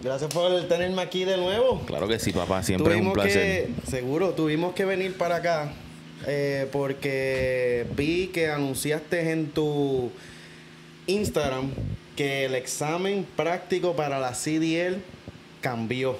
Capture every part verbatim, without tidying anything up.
Gracias por tenerme aquí de nuevo. Claro que sí, papá. Siempre tuvimos es un placer. Que, seguro, tuvimos que venir para acá eh, porque vi que anunciaste en tu Instagram que el examen práctico para la C D L cambió.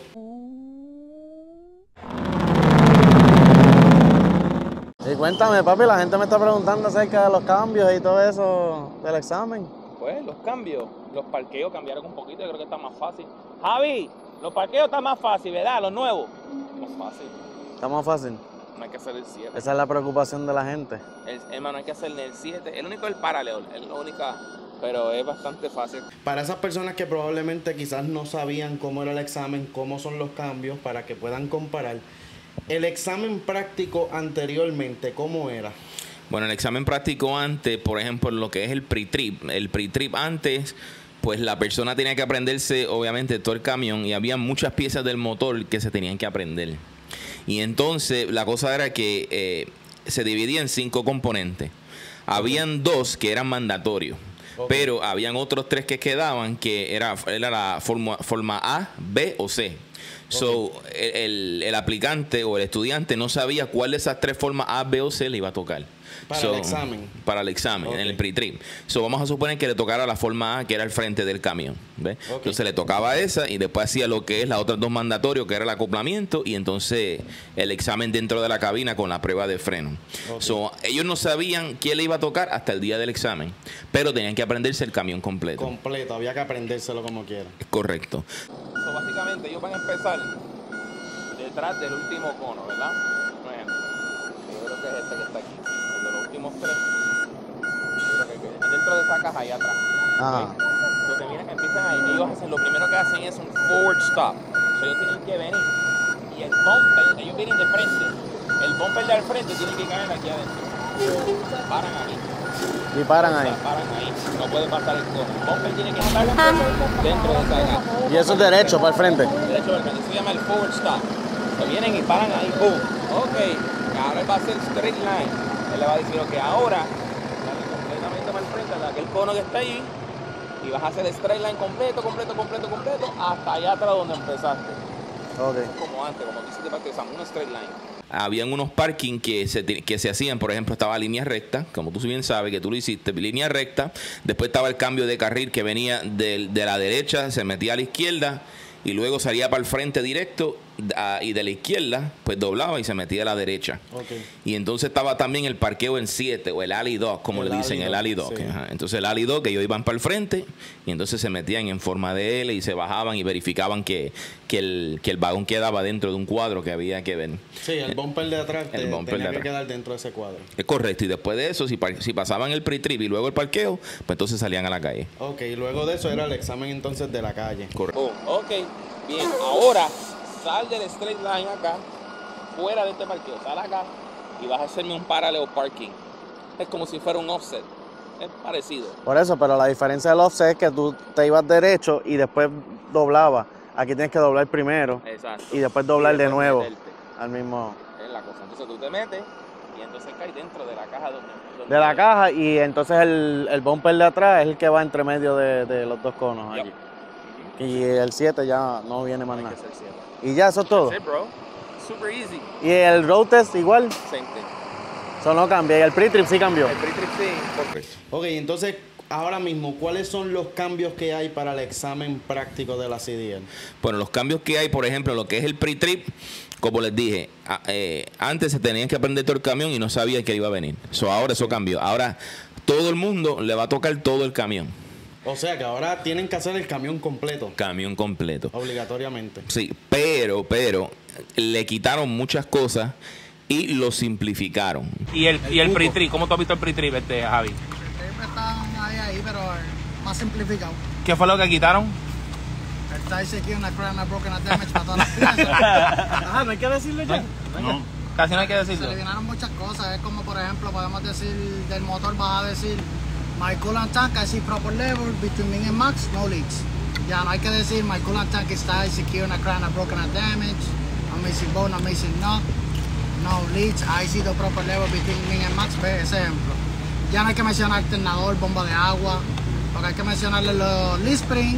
Y cuéntame, papi, la gente me está preguntando acerca de los cambios y todo eso del examen. Pues los cambios, los parqueos cambiaron un poquito, yo creo que está más fácil. Javi, los parqueos están más fácil, ¿verdad? Los nuevos. Más fácil. ¿Está más fácil? No hay que hacer el siete. Esa es la preocupación de la gente. El, hermano, hay que hacer el siete. El único es el paralelo, es la única, pero es bastante fácil. Para esas personas que probablemente quizás no sabían cómo era el examen, cómo son los cambios, para que puedan comparar. El examen práctico anteriormente, ¿cómo era? Bueno, el examen práctico antes, por ejemplo, lo que es el pre-trip. El pre-trip antes, pues la persona tenía que aprenderse, obviamente, todo el camión y había muchas piezas del motor que se tenían que aprender. Y entonces la cosa era que eh, se dividía en cinco componentes. Habían dos que eran mandatorios. Okay. Pero habían otros tres que quedaban, que era, era la forma, forma A, B o C. Okay. So, el, el aplicante o el estudiante no sabía cuál de esas tres formas A, B o C le iba a tocar. Para so, el examen. Para el examen, okay. En el pre-trip. So, vamos a suponer que le tocara la forma A, que era el frente del camión. ¿Ves? Okay. Entonces le tocaba esa y después hacía lo que es las otras dos mandatorios, que era el acoplamiento y entonces el examen dentro de la cabina con la prueba de freno. Okay. So, ellos no sabían quién le iba a tocar hasta el día del examen, pero tenían que aprenderse el camión completo. Completo, había que aprendérselo como quiera. Correcto. So, básicamente ellos van a empezar detrás del último cono, ¿verdad? Bueno, yo creo que es este que está aquí. Últimos tres, dentro de esa caja ahí atrás. Ah. ¿Okay? Lo que vienen, empiezan ahí, ellos hacen, lo primero que hacen es un forward stop. So, ellos tienen que venir y el bumper, ellos vienen de frente, el bumper de al frente tiene que caer aquí adentro. Paran ahí. Y paran ahí. O sea, paran ahí, no puede pasar el cono. El bumper tiene que estar dentro de esa caja. Y eso es derecho para el frente. Derecho para el frente, eso se llama el forward stop. So, vienen y paran ahí, boom. Ok, ahora va a ser straight line. Él le va a decir que ahora dale completamente para el frente a aquel cono que está ahí y vas a hacer straight line completo, completo, completo, completo hasta allá atrás donde empezaste. Okay. Como antes, como tú hiciste para que usamos un straight line. Habían unos parking que se, que se hacían, por ejemplo, estaba línea recta, como tú bien sabes que tú lo hiciste, línea recta. Después estaba el cambio de carril que venía de, de la derecha, se metía a la izquierda y luego salía para el frente directo a, y de la izquierda pues doblaba y se metía a la derecha. Okay. Y entonces estaba también el parqueo en siete o el alley dog, como el le dicen, el alley dog. Sí. Entonces el alley dog, que ellos iban para el frente y entonces se metían en forma de L y se bajaban y verificaban que, que, el, que el vagón quedaba dentro de un cuadro que había que ver. Sí, el bumper de atrás el te, bumper tenía de atrás. que quedar dentro de ese cuadro. Es correcto. Y después de eso, si, si pasaban el pre-trip y luego el parqueo, pues entonces salían a la calle. Ok, y luego de eso era el examen entonces de la calle. Correcto. Oh, ok, bien, ahora sal del straight line acá, fuera de este parqueo, sal acá y vas a hacerme un parallel parking. Es como si fuera un offset, es parecido. Por eso, pero la diferencia del offset es que tú te ibas derecho y después doblabas. Aquí tienes que doblar primero. Exacto. Y después doblar y después de nuevo meterte. Al mismo. Es la cosa. Entonces tú te metes y entonces caes dentro de la caja donde. donde de la caja y entonces el, el bumper de atrás es el que va entre medio de, de los dos conos. Yep. Allí. Y el siete ya no viene más no nada. Y ya, eso es todo. That's it, bro. Super easy. ¿Y el road test igual? Same thing. Eso no cambia. ¿Y el pre-trip sí cambió? El pre-trip sí. Correcto. Ok, entonces, ahora mismo, ¿cuáles son los cambios que hay para el examen práctico de la C D L? Bueno, los cambios que hay, por ejemplo, lo que es el pre-trip, como les dije, eh, antes se tenían que aprender todo el camión y no sabía que iba a venir. So, ahora eso cambió. Ahora todo el mundo le va a tocar todo el camión. O sea que ahora tienen que hacer el camión completo. Camión completo. Obligatoriamente. Sí, pero, pero, le quitaron muchas cosas y lo simplificaron. ¿Y el, el, y el pre-trip? ¿Cómo tú has visto el pre-trip, este, Javi? El pre-trip está ahí, ahí, pero más simplificado. ¿Qué fue lo que quitaron? El Tyson aquí, una crown, una broken, una damage para todas las piezas. Ajá, ¿no hay que decirlo ya? No. no. Casi no hay que decirlo. Se eliminaron muchas cosas. Es como, por ejemplo, podemos decir del motor, vas a decir my coolant tank, I see proper level between min and max, no leaks. Ya no hay que decir my coolant tank is tight, secure, una crown, una broken, una damage, I'm missing bone, I'm missing nut, no leaks, I see the proper level between min and max. Ve ese ejemplo. Ya no hay que mencionar alternador, bomba de agua, porque hay que mencionarle los lead spring,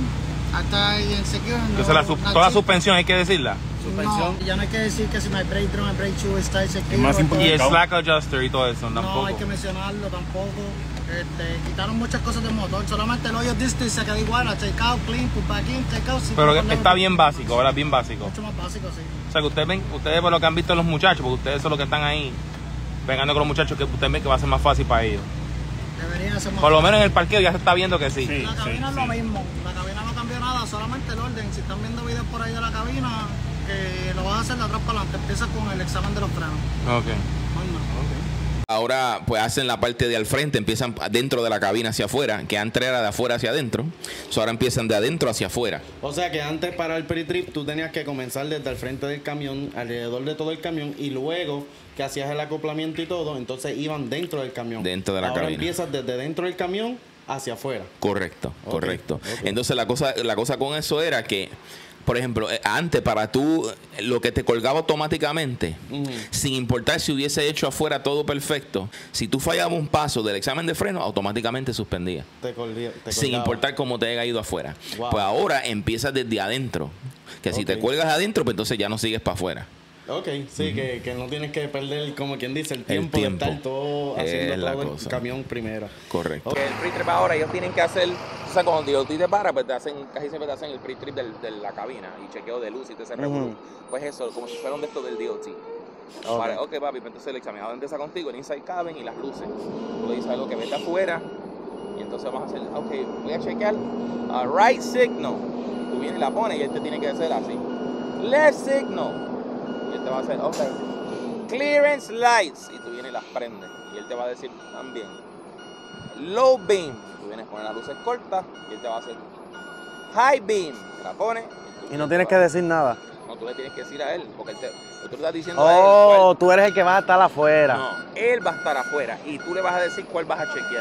Hasta ahí en secure. Entonces la, su- toda suspensión hay que decirla. No, ya no hay que decir que si my brake drum, my brake shoe está secure. Es más o todo Y el eso. slack adjuster y todo eso, tampoco. No hay que mencionarlo tampoco. Este, quitaron muchas cosas del motor. Solamente el hoyo distance se quedó igual. Take out, clean, put back in, take out. Pero sí, está bien básico, ¿verdad? Bien básico. Mucho más básico, sí. O sea, que ustedes ven, ustedes por lo que han visto los muchachos, porque ustedes son los que están ahí pegando con los muchachos, que ustedes ven que va a ser más fácil para ellos. Debería ser más Por lo menos en el parqueo ya se está viendo que sí. Sí. La cabina es lo mismo. La cabina no cambió nada, solamente el orden. Si están viendo videos por ahí de la cabina, que lo vas a hacer de atrás para adelante. Empieza con el examen de los frenos. Ok. Bueno, Ahora pues hacen la parte de al frente, empiezan dentro de la cabina hacia afuera, que antes era de afuera hacia adentro, so ahora empiezan de adentro hacia afuera. O sea que antes para el pre-trip tú tenías que comenzar desde el frente del camión, alrededor de todo el camión, y luego que hacías el acoplamiento y todo, entonces iban dentro del camión. Dentro de la Ahora cabina. empiezas desde dentro del camión hacia afuera. Correcto, Ok, correcto. ok. Entonces la cosa, la cosa con eso era que, por ejemplo, eh, antes para tú, eh, lo que te colgaba automáticamente, Ujú. sin importar si hubiese hecho afuera todo perfecto, si tú fallabas un paso del examen de freno, automáticamente suspendía. Te colgía- te Sin colgaba. importar cómo te haya ido afuera. Wow. Pues ahora empiezas desde adentro. Que si Ok. te cuelgas adentro, pues entonces ya no sigues para afuera. Ok, sí, que, que no tienes que perder, como quien dice, el tiempo, tiempo. de estar todo haciendo Es la todo el cosa. camión primero. Correcto. El pre-trip ahora ellos tienen que hacer, o sea, cuando D O T te para, pues te hacen, casi siempre te hacen el pre-trip del- de la cabina y chequeo de luz y te ese revolú. Pues eso, como si fueran de estos del D O T. Ok. Vale, ok, papi, pues entonces el examinador empieza contigo, el inside cabin y las luces. Tú le dices algo que vete afuera y entonces vamos a hacer, ok, voy a chequear uh, right signal. Tú vienes y la pones y él te tiene que hacer así. Left signal. Y él te va a hacer, ok, clearance lights. Y tú vienes y las prendes. Y él te va a decir también, low beam. Tú vienes a poner las luces cortas y él te va a hacer high beam. Te la pones. tú- Y no tienes que decir nada. No, tú le tienes que decir a él, porque él te, tú le estás diciendo a él. Oh, cuál- tú eres el que va a estar afuera. no, él va a estar afuera y tú le vas a decir cuál vas a chequear.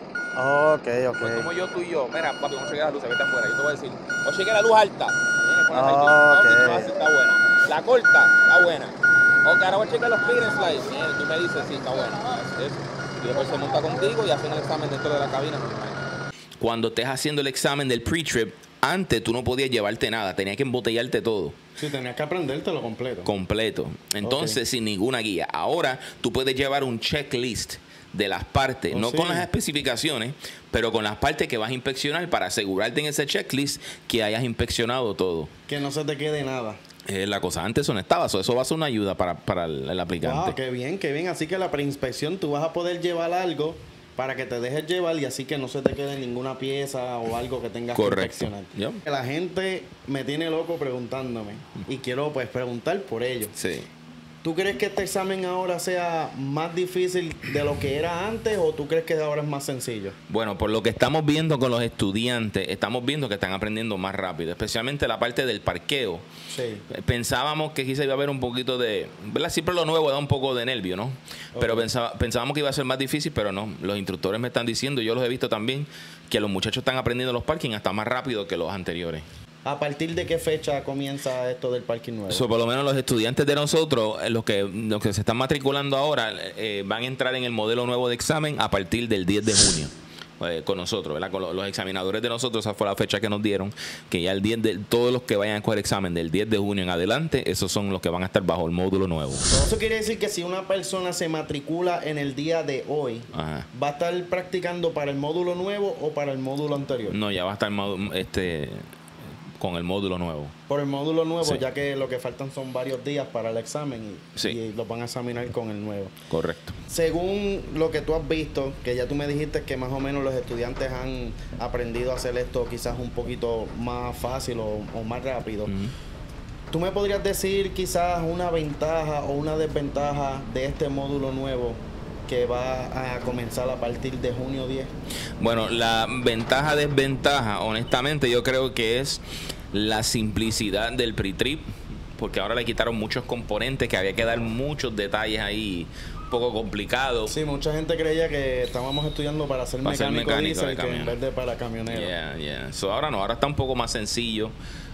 Ok, Pues como ok. yo, tú y yo, mira, papi, vamos a chequear las luces, vete afuera. Yo te voy a decir, voy a chequear la luz alta. Vienes, pones ahí, tú, Ah, no, tú ok. te vas a decir, está buena. La corta, está buena. Ok, ahora voy a chequear los clearance lights. Bien, tú me dices, sí, está buena. Eso. Y después se monta contigo y hacen el examen dentro de la cabina normal. Cuando estés haciendo el examen del pre-trip, antes tú no podías llevarte nada, tenías que embotellarte todo. Sí, tenías que aprendértelo completo. Completo. Entonces, Ok. sin ninguna guía. Ahora tú puedes llevar un checklist de las partes, Oh, no sí. con las especificaciones, pero con las partes que vas a inspeccionar para asegurarte en ese checklist que hayas inspeccionado todo. Que no se te quede nada. Eh, la cosa antes eso no estaba, so, eso va a ser una ayuda para, para el, el aplicante. Wow, qué bien, qué bien. Así que la preinspección tú vas a poder llevar algo para que te dejes llevar y así que no se te quede ninguna pieza o algo que tengas Correcto. que inspeccionar. Yep. La gente me tiene loco preguntándome y quiero pues preguntar por ello. Sí. ¿Tú crees que este examen ahora sea más difícil de lo que era antes o tú crees que ahora es más sencillo? Bueno, por lo que estamos viendo con los estudiantes, estamos viendo que están aprendiendo más rápido, especialmente la parte del parqueo. Sí. Pensábamos que quizá iba a haber un poquito de... ¿verdad? Siempre lo nuevo da un poco de nervio, ¿no? Pero Ok. pensaba- pensábamos que iba a ser más difícil, pero no. Los instructores me están diciendo, yo los he visto también, que los muchachos están aprendiendo los parking hasta más rápido que los anteriores. ¿A partir de qué fecha comienza esto del parking nuevo? So, por lo menos los estudiantes de nosotros, eh, los que, los que se están matriculando ahora, eh, van a entrar en el modelo nuevo de examen a partir del diez de junio. Eh, con nosotros, ¿verdad? Con lo- los examinadores de nosotros, esa fue la fecha que nos dieron, que ya el diez de, todos los que vayan a coger examen del diez de junio en adelante, esos son los que van a estar bajo el módulo nuevo. Eso quiere decir que si una persona se matricula en el día de hoy, Ajá. ¿va a estar practicando para el módulo nuevo o para el módulo anterior? No, ya va a estar modu- este con el módulo nuevo. Por el módulo nuevo, Sí. ya que lo que faltan son varios días para el examen y, Sí. y los van a examinar con el nuevo. Correcto. Según lo que tú has visto, que ya tú me dijiste que más o menos los estudiantes han aprendido a hacer esto quizás un poquito más fácil o, o más rápido. Ujú. ¿Tú me podrías decir quizás una ventaja o una desventaja de este módulo nuevo que va a comenzar a partir de junio diez? Bueno, la ventaja, desventaja, honestamente, yo creo que es la simplicidad del pre-trip, porque ahora le quitaron muchos componentes que había que dar muchos detalles ahí, un poco complicados. Sí, mucha gente creía que estábamos estudiando para ser Para ser mecánico, mecánico de diésel que en camión. vez de para camionero. Yeah, yeah. So, ahora no, ahora está un poco más sencillo.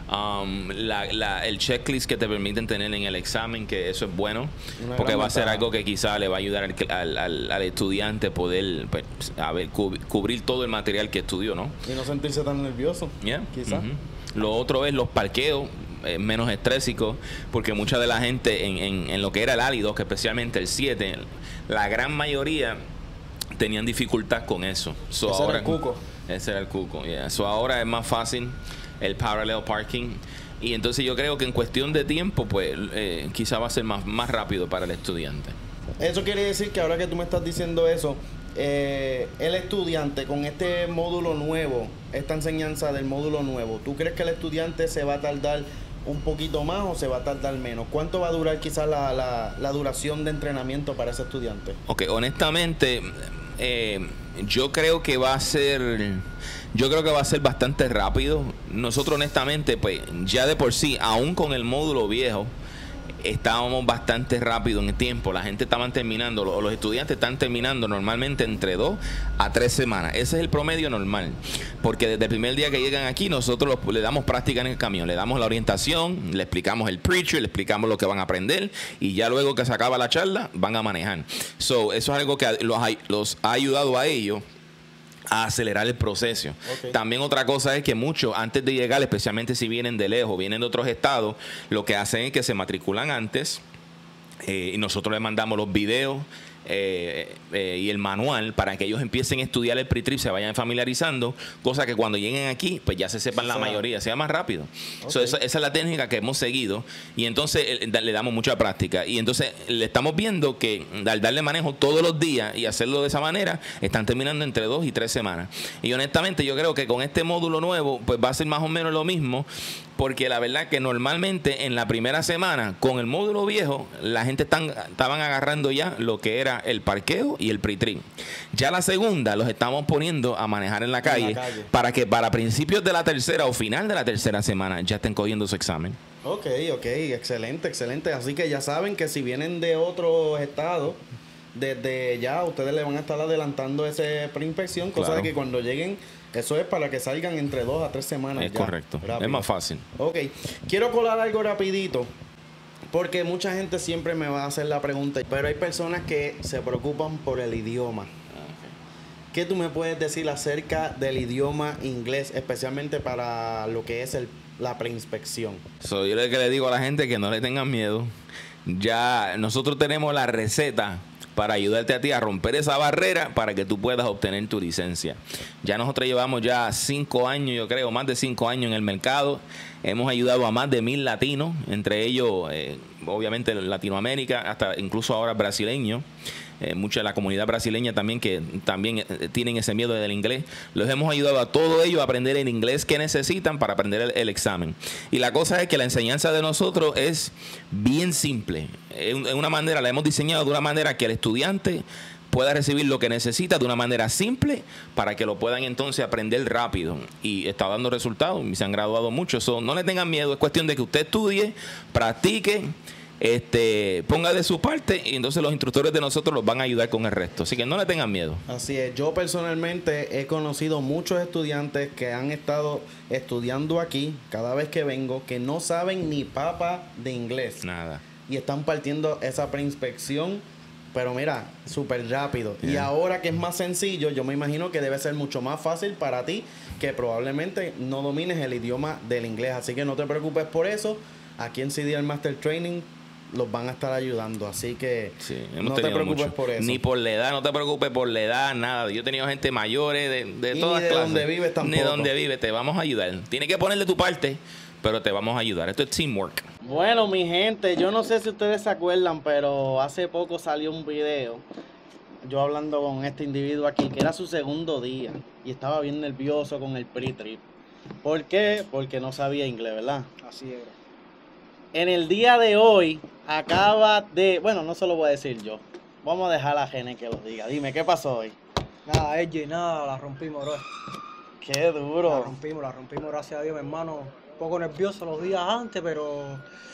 Um, la, la, el checklist que te permiten tener en el examen, que eso es bueno, Una porque gran va a ser ventaja. algo que quizá le va a ayudar al, al, al, al estudiante poder pues, a ver, cub- cubrir todo el material que estudió, ¿no? Y no sentirse tan nervioso. Yeah. Quizás. Ujú. Lo otro es los parqueos. Eh, menos estrésicos, porque mucha de la gente en, en, en lo que era el A L I dos, que especialmente el siete, la gran mayoría tenían dificultad con eso. So ese ahora, era el cuco. Ese era el cuco, yeah. So ahora es más fácil el parallel parking. Y entonces yo creo que en cuestión de tiempo, pues eh, quizá va a ser más, más rápido para el estudiante. Eso quiere decir que ahora que tú me estás diciendo eso, eh, el estudiante con este módulo nuevo, esta enseñanza del módulo nuevo, ¿tú crees que el estudiante se va a tardar un poquito más o se va a tardar menos? ¿Cuánto va a durar quizás la, la, la duración de entrenamiento para ese estudiante? Ok, honestamente, eh, yo creo que va a ser... Yo creo que va a ser bastante rápido. Nosotros honestamente, pues ya de por sí, aún con el módulo viejo, estábamos bastante rápido en el tiempo. La gente estaba terminando, los, los estudiantes están terminando normalmente entre dos a tres semanas. Ese es el promedio normal. Porque desde el primer día que llegan aquí, nosotros los, le damos práctica en el camión. Le damos la orientación, le explicamos el preacher, le explicamos lo que van a aprender. Y ya luego que se acaba la charla, van a manejar. So, eso es algo que los, los ha ayudado a ellos a acelerar el proceso. Okay. También otra cosa es que muchos, antes de llegar, especialmente si vienen de lejos, vienen de otros estados, lo que hacen es que se matriculan antes eh, y nosotros les mandamos los videos eh, eh, y el manual para que ellos empiecen a estudiar el pre-trip, se vayan familiarizando, cosa que cuando lleguen aquí, pues ya se sepan la mayoría, sea más rápido. Okay. So, esa, esa es la técnica que hemos seguido y entonces eh, le damos mucha práctica y entonces le estamos viendo que al darle manejo todos los días y hacerlo de esa manera, están terminando entre dos y tres semanas. Y honestamente yo creo que con este módulo nuevo, pues va a ser más o menos lo mismo, porque la verdad que normalmente en la primera semana, con el módulo viejo, la gente están, estaban agarrando ya lo que era el parqueo y el pre-trip. Ya la segunda los estamos poniendo a manejar en la calle, en la calle para que para principios de la tercera o final de la tercera semana ya estén cogiendo su examen. Ok, ok, excelente, excelente. Así que ya saben que si vienen de otros estados, desde ya ustedes le van a estar adelantando ese preinspección, cosa claro. de que cuando lleguen, eso es para que salgan entre dos a tres semanas. Es ya, correcto, rápido. Es más fácil. Ok, quiero colar algo rapidito, porque mucha gente siempre me va a hacer la pregunta, pero hay personas que se preocupan por el idioma. Okay. ¿Qué tú me puedes decir acerca del idioma inglés, especialmente para lo que es el, la preinspección? So, yo lo que le digo a la gente que no le tengan miedo. Ya nosotros tenemos la receta para ayudarte a ti a romper esa barrera para que tú puedas obtener tu licencia. Ya nosotros llevamos ya cinco años, yo creo, más de cinco años en el mercado. Hemos ayudado a más de mil latinos, entre ellos, eh, obviamente, Latinoamérica, hasta incluso ahora brasileños. Eh, mucha de la comunidad brasileña también que también eh, tienen ese miedo del inglés. Los hemos ayudado a todos ellos a aprender el inglés que necesitan para aprender el, el examen. Y la cosa es que la enseñanza de nosotros es bien simple. En, en una manera, la hemos diseñado de una manera que el estudiante pueda recibir lo que necesita de una manera simple para que lo puedan entonces aprender rápido. Y está dando resultados y se han graduado mucho. So, no le tengan miedo, es cuestión de que usted estudie, practique, Este, ponga de su parte y entonces los instructores de nosotros los van a ayudar con el resto. Así que no le tengan miedo. Así es. Yo personalmente he conocido muchos estudiantes que han estado estudiando aquí cada vez que vengo, que no saben ni papa de inglés. Nada. Y están partiendo esa preinspección, pero mira, súper rápido. Yeah. Y ahora que es más sencillo, yo me imagino que debe ser mucho más fácil para ti, que probablemente no domines el idioma del inglés. Así que no te preocupes por eso. Aquí en C D R Master Training los van a estar ayudando, así que sí, no te preocupes mucho. por eso. Ni por la edad, no te preocupes por la edad, nada. Yo he tenido gente mayores de, de todas ni de clases. donde vives tampoco. Ni de donde vives, te vamos a ayudar. Tienes que ponerle tu parte, pero te vamos a ayudar. Esto es teamwork. Bueno, mi gente, yo no sé si ustedes se acuerdan, pero hace poco salió un video, yo hablando con este individuo aquí, que era su segundo día, y estaba bien nervioso con el pre-trip. ¿Por qué? Porque no sabía inglés, ¿verdad? Así era. En el día de hoy acaba de... Bueno, no se lo voy a decir yo. Vamos a dejar a la gente que lo diga. Dime, ¿qué pasó hoy? Nada, Edgy, nada, la rompimos, bro. Qué duro. La rompimos, la rompimos, gracias a Dios, mi hermano. Un poco nervioso los días antes, pero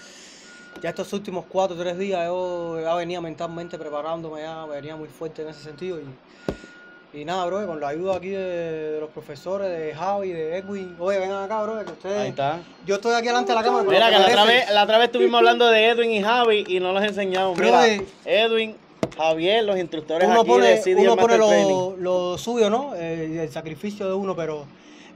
ya estos últimos cuatro o tres días yo ya venía mentalmente preparándome, ya venía muy fuerte en ese sentido. Y, y nada, bro, con la ayuda aquí de, de los profesores, de Javi, de Edwin. Oye, vengan acá, bro, que ustedes... Ahí está. Yo estoy aquí delante de la cámara. Mira, que la otra, vez, la otra vez estuvimos hablando de Edwin y Javi y no los enseñamos. Mira, bro, Edwin, Javier, los instructores uno aquí pone, de C D R uno pone Master lo, Training. lo suyo, ¿no? Eh, el sacrificio de uno, pero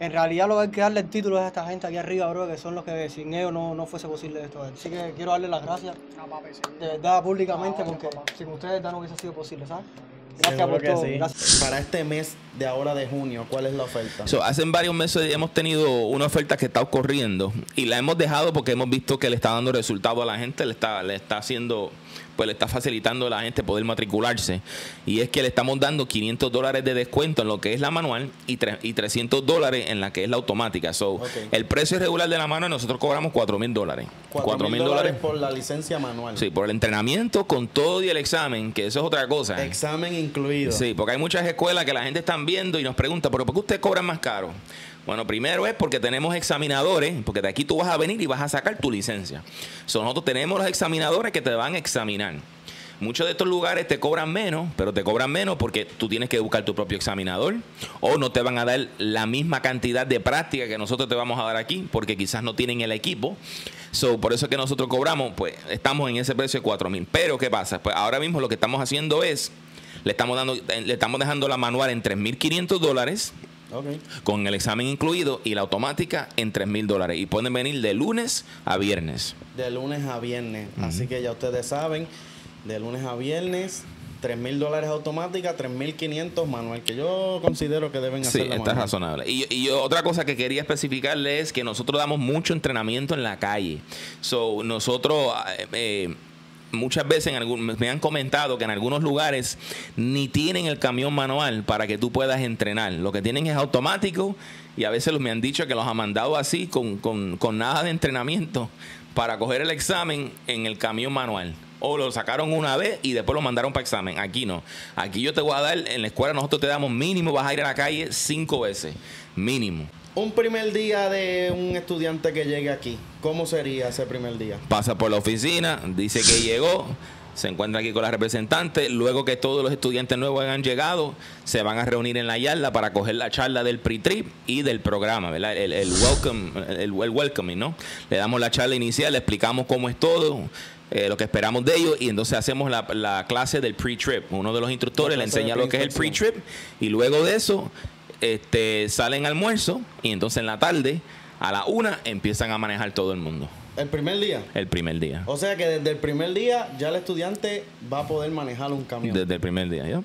En realidad lo que hay que darle el título es a esta gente aquí arriba, bro, que son los que sin ellos no, no fuese posible esto. Así que quiero darle las gracias de verdad públicamente porque sin ustedes no hubiese sido posible, ¿sabes? Gracias Seguro por que todo. sí. Gracias. Para este mes de ahora de junio, ¿cuál es la oferta? So, hace varios meses hemos tenido una oferta que está ocurriendo y la hemos dejado porque hemos visto que le está dando resultado a la gente, le está, le está haciendo, pues le está facilitando a la gente poder matricularse. Y es que le estamos dando quinientos dólares de descuento en lo que es la manual y, tre y trescientos dólares en la que es la automática. So, okay. El precio regular de la manual nosotros cobramos cuatro mil dólares. cuatro mil dólares por la licencia manual. Sí, por el entrenamiento con todo y el examen, que eso es otra cosa. Examen incluido. Sí, porque hay muchas escuelas que la gente está viendo y nos pregunta, ¿pero por qué ustedes cobran más caro? Bueno, primero es porque tenemos examinadores, porque de aquí tú vas a venir y vas a sacar tu licencia. So, nosotros tenemos los examinadores que te van a examinar. Muchos de estos lugares te cobran menos, pero te cobran menos porque tú tienes que buscar tu propio examinador o no te van a dar la misma cantidad de práctica que nosotros te vamos a dar aquí porque quizás no tienen el equipo. So, por eso es que nosotros cobramos, pues estamos en ese precio de cuatro mil. Pero ¿qué pasa? Pues ahora mismo lo que estamos haciendo es, le estamos, dando, le estamos dejando la manual en tres mil quinientos dólares. Okay. Con el examen incluido y la automática en tres mil dólares. Y pueden venir de lunes a viernes. De lunes a viernes. Uh-huh. Así que ya ustedes saben, de lunes a viernes, tres mil dólares automática, tres mil quinientos manual, que yo considero que deben hacer. Sí, está razonable. Y, y otra cosa que quería especificarle es que nosotros damos mucho entrenamiento en la calle. So, nosotros... Eh, muchas veces en algún, me han comentado que en algunos lugares ni tienen el camión manual para que tú puedas entrenar. Lo que tienen es automático y a veces los me han dicho que los han mandado así con, con, con nada de entrenamiento para coger el examen en el camión manual. O lo sacaron una vez y después lo mandaron para examen. Aquí no. Aquí yo te voy a dar, en la escuela nosotros te damos mínimo, vas a ir a la calle cinco veces. Mínimo. Un primer día de un estudiante que llegue aquí, ¿cómo sería ese primer día? Pasa por la oficina, dice que llegó, se encuentra aquí con la representante. Luego que todos los estudiantes nuevos han llegado, se van a reunir en la yarda para coger la charla del pre-trip y del programa, ¿verdad? El, el welcome, el, el welcoming, ¿no? Le damos la charla inicial, le explicamos cómo es todo. Eh, lo que esperamos de ellos y entonces hacemos la, la clase del pre-trip. Uno de los instructores le enseña lo que es el pre-trip y luego de eso este, salen almuerzo y entonces en la tarde a la una empiezan a manejar todo el mundo. ¿El primer día? El primer día. O sea que desde el primer día ya el estudiante va a poder manejar un camión. Desde el primer día, ¿ya?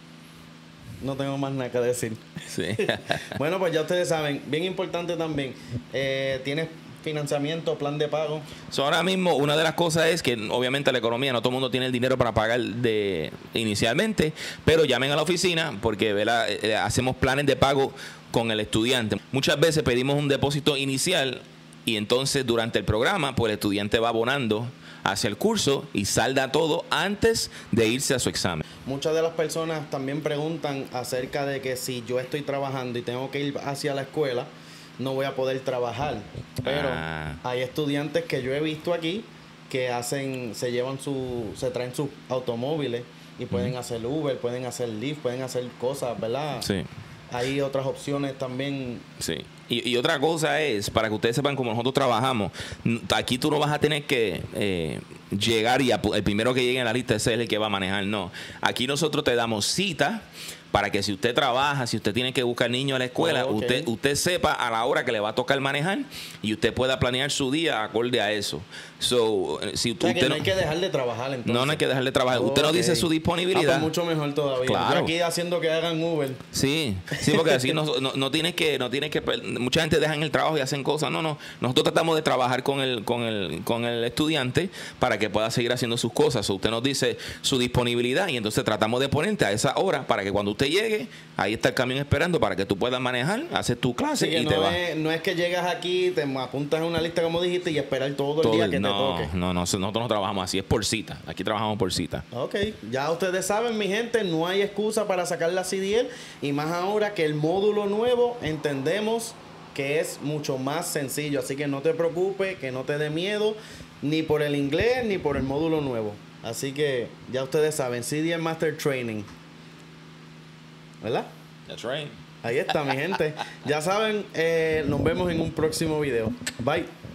No tengo más nada que decir. Sí. Bueno, pues ya ustedes saben, bien importante también, eh, tienes financiamiento, plan de pago. So, ahora mismo una de las cosas es que obviamente la economía, no todo el mundo tiene el dinero para pagar de inicialmente, pero llamen a la oficina porque ¿verdad? Eh, hacemos planes de pago con el estudiante. Muchas veces pedimos un depósito inicial y entonces durante el programa pues el estudiante va abonando hacia el curso y salda todo antes de irse a su examen. Muchas de las personas también preguntan acerca de que si yo estoy trabajando y tengo que ir hacia la escuela, no voy a poder trabajar. Pero ah. hay estudiantes que yo he visto aquí que hacen, se llevan su, se traen sus automóviles y pueden mm. hacer Uber, pueden hacer Lyft, pueden hacer cosas, ¿verdad? Sí. Hay otras opciones también. Sí. Y, y otra cosa es, para que ustedes sepan cómo nosotros trabajamos, aquí tú no vas a tener que eh, llegar y el primero que llegue en la lista ese es el que va a manejar. No. Aquí nosotros te damos cita para que si usted trabaja, si usted tiene que buscar niños a la escuela, oh, okay. usted usted sepa a la hora que le va a tocar manejar y usted pueda planear su día acorde a eso. So, si o sea, usted que no hay que dejar de trabajar entonces. No, no hay que dejar de trabajar. Oh, usted no okay. dice su disponibilidad. Ah, pues mucho mejor todavía. Claro. Yo aquí haciendo que hagan Uber. Sí, sí, porque así no, no, no tienes que, no tienes que, mucha gente deja el trabajo y hacen cosas. No, no. Nosotros tratamos de trabajar con el, con el, con el estudiante para que pueda seguir haciendo sus cosas. So, usted nos dice su disponibilidad y entonces tratamos de ponerte a esa hora para que cuando usted llegue, ahí está el camión esperando para que tú puedas manejar, haces tu clase sí, y no te vas. No es que llegas aquí, te apuntas en una lista como dijiste y esperar todo el todo día el, que no, te toque. No, no, nosotros no trabajamos así, es por cita. Aquí trabajamos por cita. Ok, ya ustedes saben, mi gente, no hay excusa para sacar la C D L y más ahora que el módulo nuevo entendemos que es mucho más sencillo. Así que no te preocupes, que no te dé miedo ni por el inglés ni por el módulo nuevo. Así que ya ustedes saben, C D L Master Training. ¿Verdad? That's right. Ahí está, mi gente. Ya saben, eh, nos vemos en un próximo video. Bye.